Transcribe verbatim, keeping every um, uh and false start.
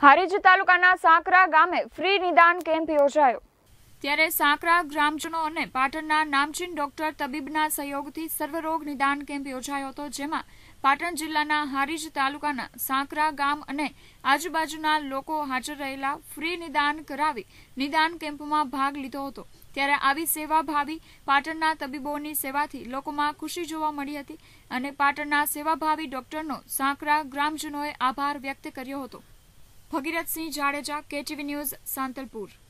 હારીજ તાલુકાના સાંકરા ગામે ફ્રી નિદાન કેમ્પ યોજાયો। ત્યારે સાંકરા ગ્રામજનો અને પાટણના નામચીન ડોક્ટર તબીબના સહયોગથી સર્વરોગ નિદાન કેમ્પ યોજાયો હતો, જેમાં પાટણ જિલ્લાના હારીજ તાલુકાના સાંકરા ગામ અને આજુબાજુના લોકો હાજર રહેલા ફ્રી નિદાન કરાવી નિદાન કેમ્પમાં ભાગ લીધો હતો। ત્યારે આવી સેવાભાવી પાટણના તબીબોની સેવાથી લોકોમાં ખુશી જોવા મળી હતી અને પાટણના સેવાભાવી ડોક્ટરનો સાંકરા ગ્રામજનોએ આભાર વ્યક્ત કર્યો હતો। Bhagirathsinh Jadeja, KTV news, Santalpur.